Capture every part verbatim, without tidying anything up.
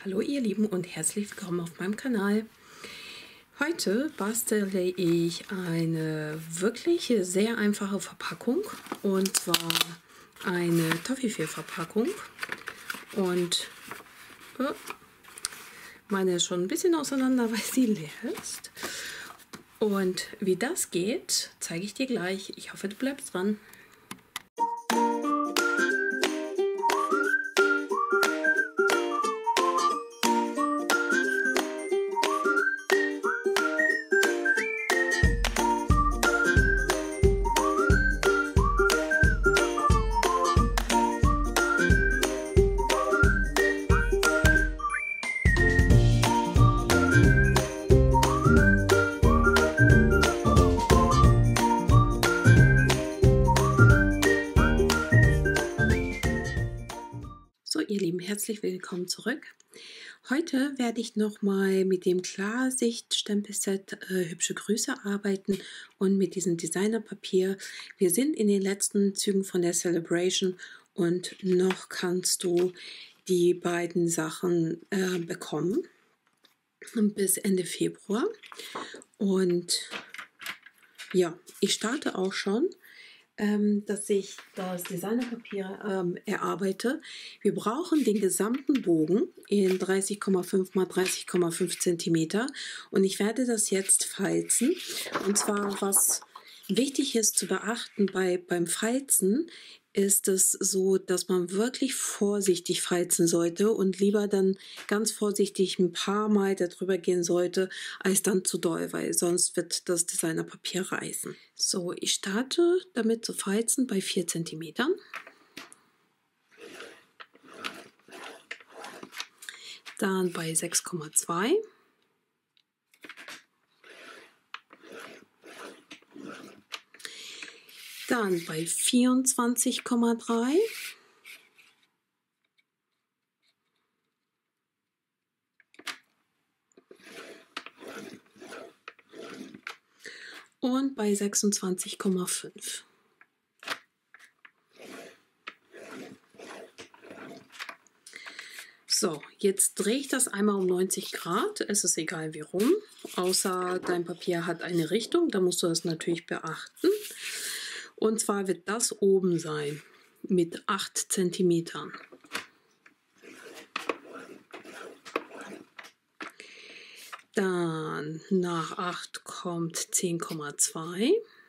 Hallo ihr Lieben und herzlich willkommen auf meinem Kanal. Heute bastele ich eine wirklich sehr einfache Verpackung, und zwar eine Toffifee-Verpackung. Und äh, meine ist schon ein bisschen auseinander, weil sie leer ist. Und wie das geht, zeige ich dir gleich. Ich hoffe, du bleibst dran. So, ihr Lieben, herzlich willkommen zurück. Heute werde ich nochmal mit dem Klarsicht-Stempelset äh, Hübsche Grüße arbeiten und mit diesem Designerpapier. Wir sind in den letzten Zügen von der Celebration und noch kannst du die beiden Sachen äh, bekommen bis Ende Februar. Und ja, ich starte auch schon, Ähm, dass ich das Designerpapier ähm, erarbeite. Wir brauchen den gesamten Bogen in dreißig Komma fünf mal dreißig Komma fünf Zentimeter und ich werde das jetzt falzen. Und zwar, was wichtig ist zu beachten bei, beim Falzen, ist es so, dass man wirklich vorsichtig falzen sollte und lieber dann ganz vorsichtig ein paar Mal darüber gehen sollte, als dann zu doll, weil sonst wird das Designerpapier reißen. So, ich starte damit zu falzen bei vier Zentimeter. Dann bei sechs Komma zwei. Dann bei vierundzwanzig Komma drei. Und bei sechsundzwanzig Komma fünf. So, jetzt drehe ich das einmal um neunzig Grad. Es ist egal wie rum, außer dein Papier hat eine Richtung, da musst du das natürlich beachten. Und zwar wird das oben sein mit acht Zentimetern. Dann nach acht kommt zehn Komma zwei.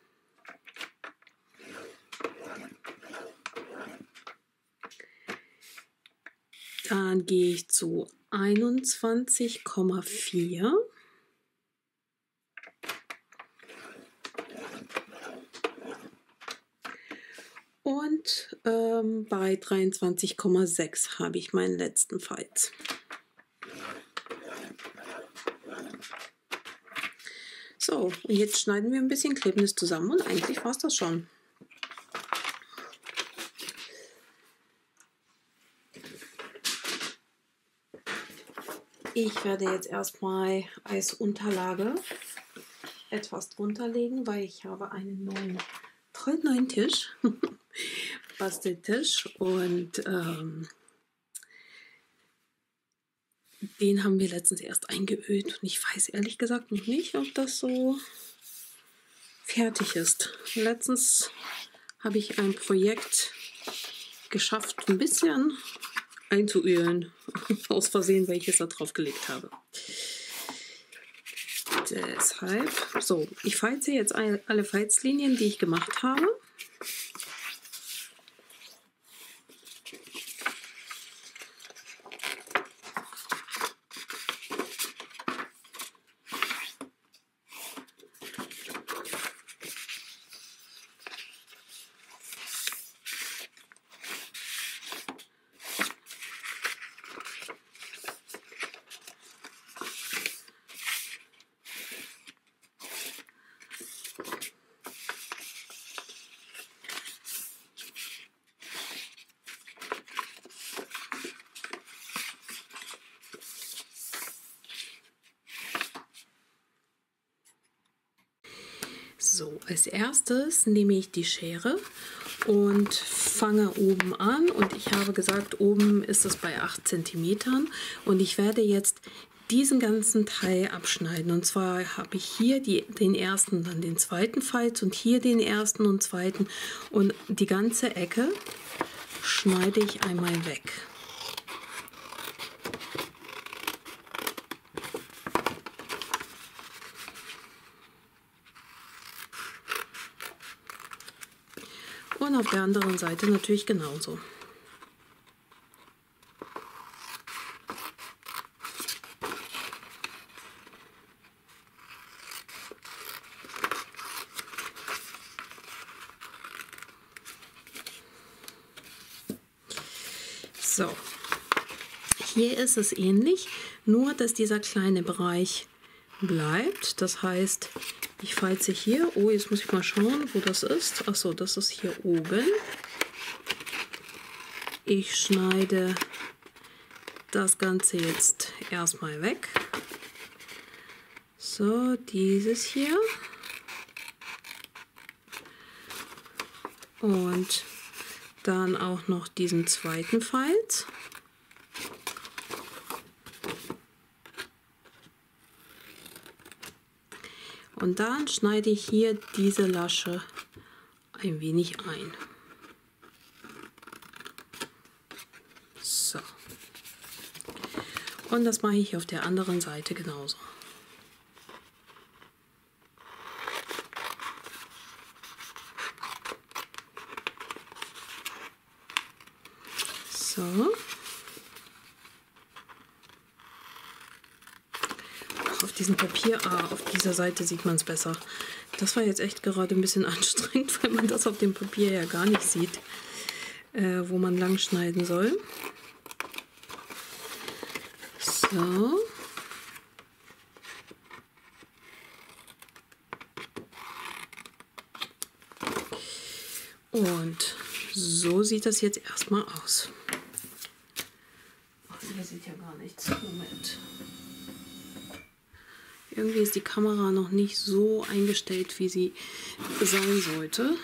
Dann gehe ich zu einundzwanzig Komma vier. Und ähm, bei dreiundzwanzig Komma sechs habe ich meinen letzten Falz. So, und jetzt schneiden wir ein bisschen, kleben es zusammen und eigentlich war es das schon. Ich werde jetzt erstmal als Unterlage etwas drunter legen, weil ich habe einen neuen, tollen neuen Tisch, Basteltisch, und ähm, den haben wir letztens erst eingeölt und ich weiß ehrlich gesagt noch nicht, ob das so fertig ist. Letztens habe ich ein Projekt geschafft, ein bisschen einzuölen, aus Versehen, welches da drauf gelegt habe. Deshalb, so, ich falze jetzt alle Falzlinien, die ich gemacht habe. So, als erstes nehme ich die Schere und fange oben an und ich habe gesagt, oben ist es bei acht Zentimeter und ich werde jetzt diesen ganzen Teil abschneiden. Und zwar habe ich hier die, den ersten, dann den zweiten Falz und hier den ersten und zweiten und die ganze Ecke schneide ich einmal weg. Und auf der anderen Seite natürlich genauso. So, hier ist es ähnlich, nur dass dieser kleine Bereich bleibt. Das heißt, ich falze hier, oh, jetzt muss ich mal schauen, wo das ist. Achso, das ist hier oben. Ich schneide das Ganze jetzt erstmal weg. So, dieses hier. Und dann auch noch diesen zweiten Falz. Und dann schneide ich hier diese Lasche ein wenig ein. So. Und das mache ich auf der anderen Seite genauso. So. Auf diesem Papier, ah, auf dieser Seite sieht man es besser. Das war jetzt echt gerade ein bisschen anstrengend, weil man das auf dem Papier ja gar nicht sieht, äh, wo man lang schneiden soll. So. Und so sieht das jetzt erstmal aus. Ach, ihr seht ja gar nichts. Moment. Irgendwie ist die Kamera noch nicht so eingestellt, wie sie sein sollte.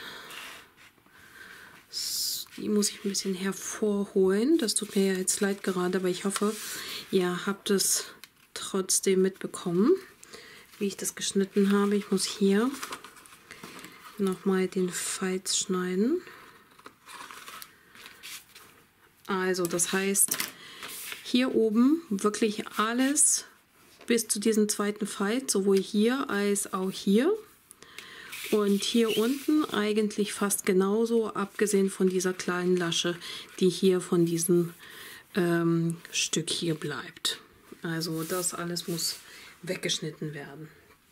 Die muss ich ein bisschen hervorholen. Das tut mir ja jetzt leid gerade, aber ich hoffe, ihr habt es trotzdem mitbekommen, wie ich das geschnitten habe. Ich muss hier nochmal den Falz schneiden. Also das heißt, hier oben wirklich alles bis zu diesem zweiten Falz, sowohl hier als auch hier. Und hier unten eigentlich fast genauso, abgesehen von dieser kleinen Lasche, die hier von diesem ähm, Stück hier bleibt. Also das alles muss weggeschnitten werden.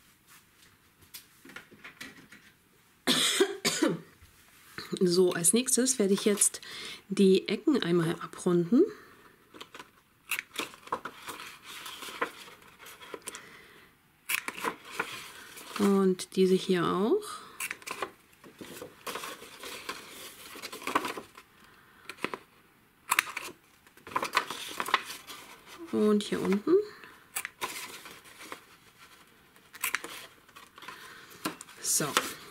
So, als nächstes werde ich jetzt die Ecken einmal abrunden. Und diese hier auch. Und hier unten. So.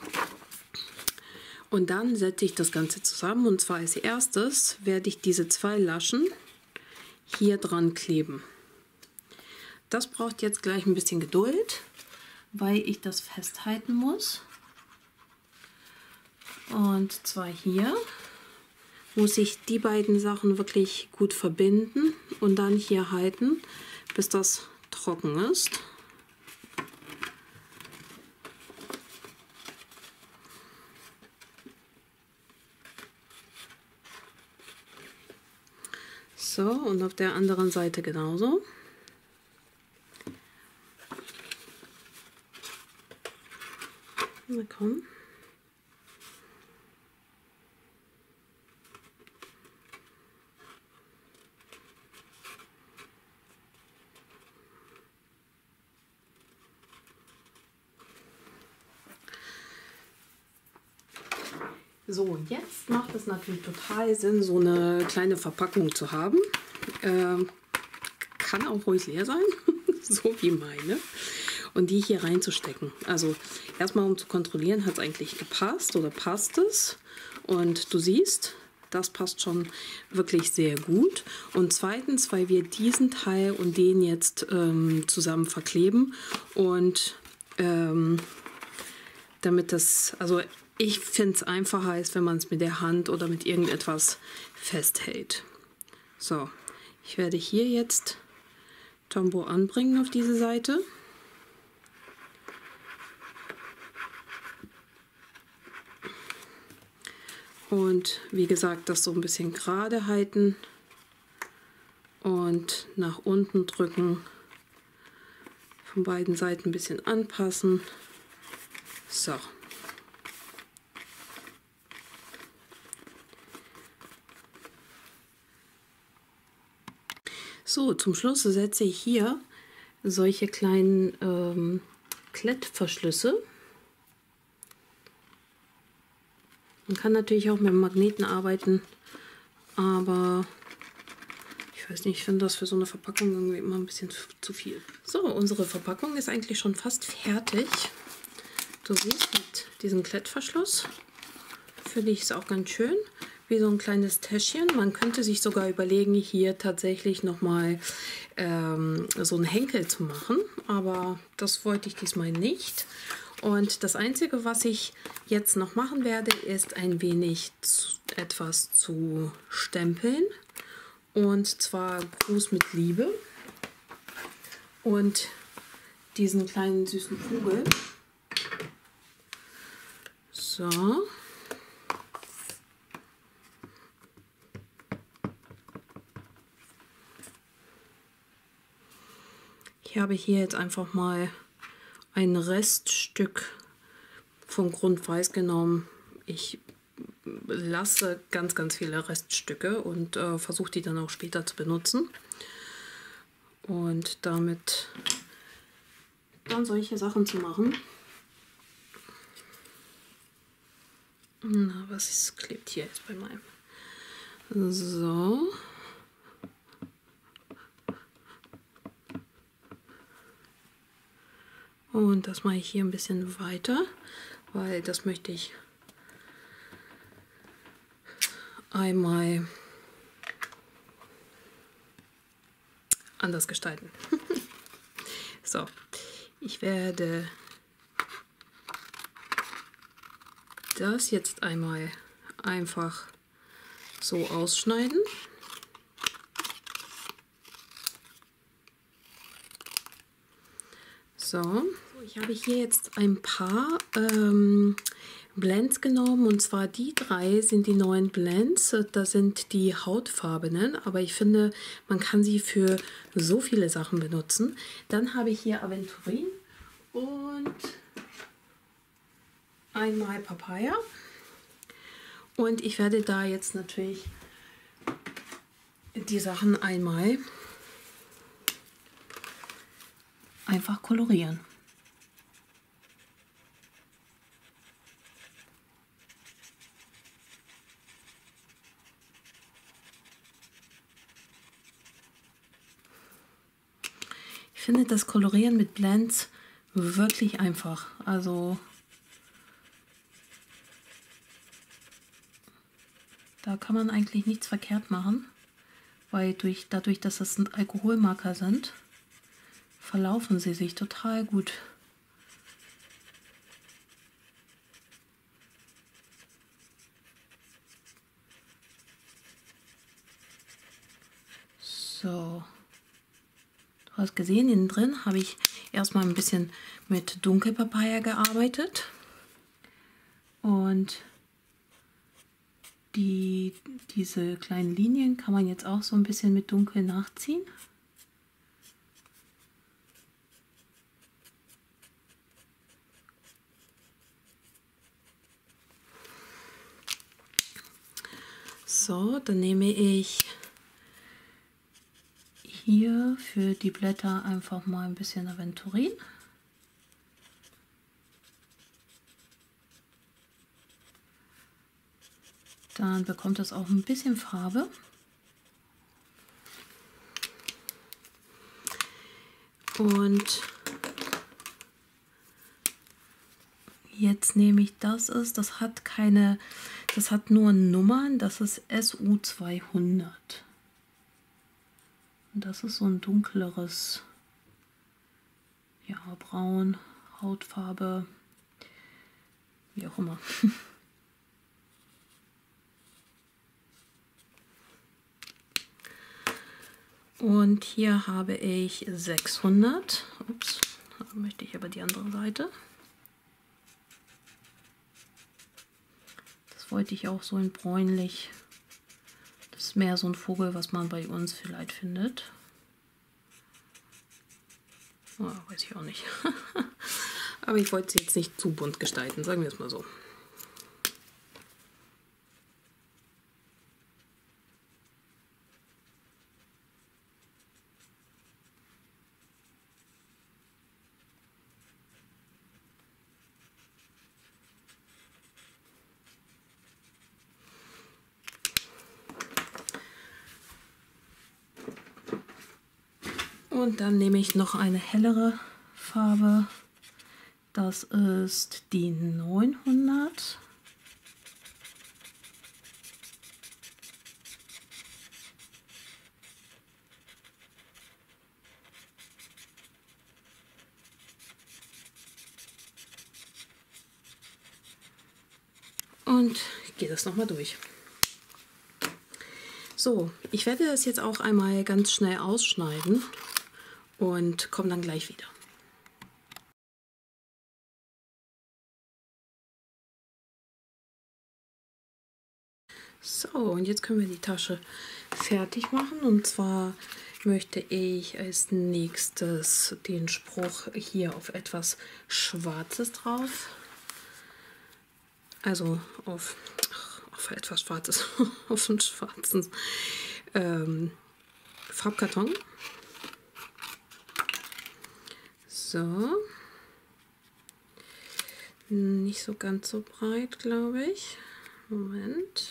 Und dann setze ich das Ganze zusammen. Und zwar als erstes werde ich diese zwei Laschen hier dran kleben. Das braucht jetzt gleich ein bisschen Geduld, weil ich das festhalten muss. Und zwar hier muss ich die beiden Sachen wirklich gut verbinden und dann hier halten, bis das trocken ist. So, und auf der anderen Seite genauso. Na komm. So, und jetzt macht es natürlich total Sinn, so eine kleine Verpackung zu haben. Ähm, kann auch ruhig leer sein, so wie meine. Und die hier reinzustecken. Also erstmal, um zu kontrollieren, hat es eigentlich gepasst oder passt es. Und du siehst, das passt schon wirklich sehr gut. Und zweitens, weil wir diesen Teil und den jetzt ähm, zusammen verkleben und ähm, damit das, also ich finde es einfacher, als wenn man es mit der Hand oder mit irgendetwas festhält. So, ich werde hier jetzt Tombow anbringen auf diese Seite. Und wie gesagt, das so ein bisschen gerade halten und nach unten drücken. Von beiden Seiten ein bisschen anpassen. So. So, zum Schluss setze ich hier solche kleinen ähm, Klettverschlüsse. Man kann natürlich auch mit Magneten arbeiten, aber ich weiß nicht, ich finde das für so eine Verpackung irgendwie immer ein bisschen zu viel. So, unsere Verpackung ist eigentlich schon fast fertig. Du siehst, mit diesem Klettverschluss finde ich es auch ganz schön, wie so ein kleines Täschchen. Man könnte sich sogar überlegen, hier tatsächlich nochmal ähm, so einen Henkel zu machen, aber das wollte ich diesmal nicht. Und das Einzige, was ich jetzt noch machen werde, ist ein wenig zu, etwas zu stempeln. Und zwar Gruß mit Liebe. Und diesen kleinen süßen Vogel. So. Ich habe hier jetzt einfach mal ein Reststück vom Grundweiß genommen. Ich lasse ganz, ganz viele Reststücke und äh, versuche die dann auch später zu benutzen. Und damit dann solche Sachen zu machen. Na, was ist, klebt hier jetzt bei meinem? So. Und das mache ich hier ein bisschen weiter, weil das möchte ich einmal anders gestalten. So, ich werde das jetzt einmal einfach so ausschneiden. So, ich habe hier jetzt ein paar ähm, Blends genommen, und zwar die drei sind die neuen Blends. Das sind die hautfarbenen, aber ich finde, man kann sie für so viele Sachen benutzen. Dann habe ich hier Aventurin und einmal Papaya. Und ich werde da jetzt natürlich die Sachen einmal einfach kolorieren. Ich finde das Kolorieren mit Blends wirklich einfach. Also da kann man eigentlich nichts verkehrt machen, weil durch, dadurch, dass das Alkoholmarker sind, verlaufen sie sich total gut. So, du hast gesehen, innen drin habe ich erstmal ein bisschen mit Dunkelpapaya gearbeitet und die, diese kleinen Linien kann man jetzt auch so ein bisschen mit Dunkel nachziehen. So, dann nehme ich hier für die Blätter einfach mal ein bisschen Aventurin. Dann bekommt das auch ein bisschen Farbe. Und jetzt nehme ich das ist, das hat keine, Das hat nur Nummern, das ist S U zweihundert. Und das ist so ein dunkleres, ja, braun, Hautfarbe, wie auch immer. Und hier habe ich sechshundert. Ups, da möchte ich aber die andere Seite. Das wollte ich auch so in bräunlich. Das ist mehr so ein Vogel, was man bei uns vielleicht findet. Oh, weiß ich auch nicht. Aber ich wollte sie jetzt nicht zu bunt gestalten, sagen wir es mal so. Und dann nehme ich noch eine hellere Farbe. Das ist die neunhundert. Und ich gehe das nochmal durch. So, ich werde das jetzt auch einmal ganz schnell ausschneiden und komme dann gleich wieder. So, und jetzt können wir die Tasche fertig machen. Und zwar möchte ich als nächstes den Spruch hier auf etwas Schwarzes drauf. Also auf, ach, auf etwas Schwarzes, auf einen schwarzen ähm, Farbkarton. So. Nicht so ganz so breit, glaube ich. Moment.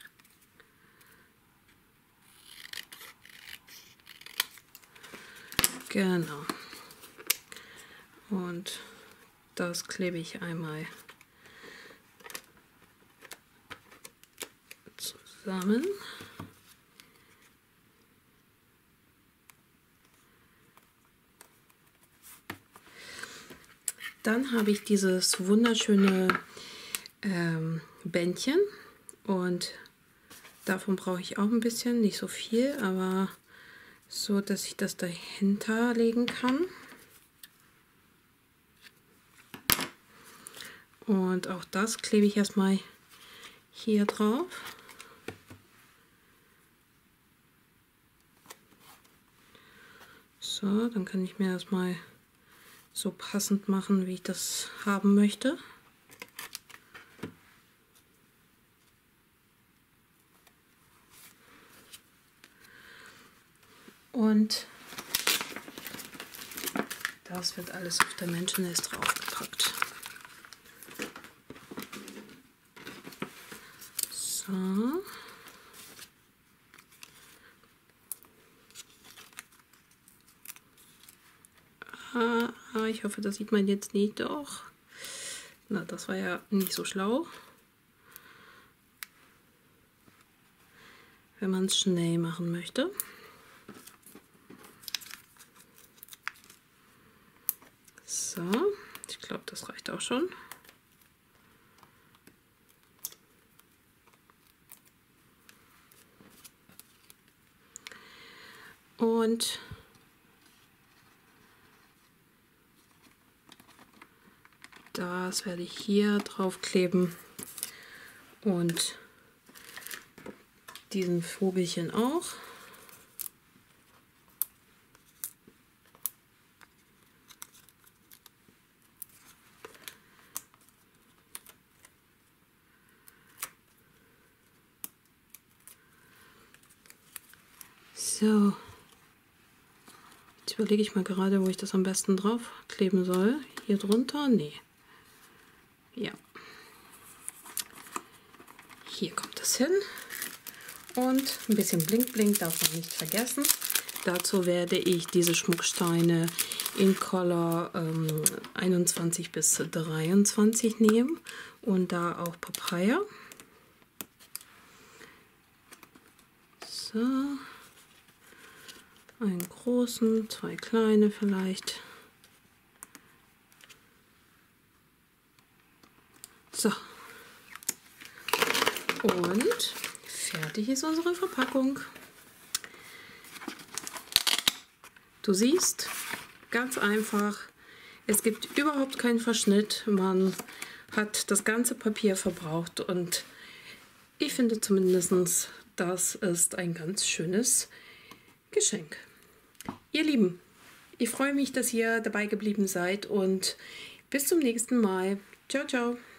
Genau. Und das klebe ich einmal zusammen. Dann habe ich dieses wunderschöne ähm, Bändchen und davon brauche ich auch ein bisschen, nicht so viel, aber so, dass ich das dahinter legen kann. Und auch das klebe ich erstmal hier drauf. So, dann kann ich mir das mal so passend machen, wie ich das haben möchte. Und das wird alles auf der Menschennest draufgepackt. So. Ah, ich hoffe, das sieht man jetzt nicht. Doch. Na, das war ja nicht so schlau. Wenn man es schnell machen möchte. So, ich glaube, das reicht auch schon. Und das werde ich hier drauf kleben und diesen Vogelchen auch. So, jetzt überlege ich mal gerade, wo ich das am besten drauf kleben soll. Hier drunter? Nee. Ja. Hier kommt das hin. Und ein bisschen Blink Blink darf man nicht vergessen. Dazu werde ich diese Schmucksteine in Color ähm, einundzwanzig bis dreiundzwanzig nehmen und da auch Papaya. So. Einen großen, zwei kleine vielleicht. So. Und fertig ist unsere Verpackung. Du siehst, ganz einfach, es gibt überhaupt keinen Verschnitt. Man hat das ganze Papier verbraucht und ich finde zumindest, das ist ein ganz schönes Geschenk. Ihr Lieben, ich freue mich, dass ihr dabei geblieben seid und bis zum nächsten Mal. Ciao, ciao.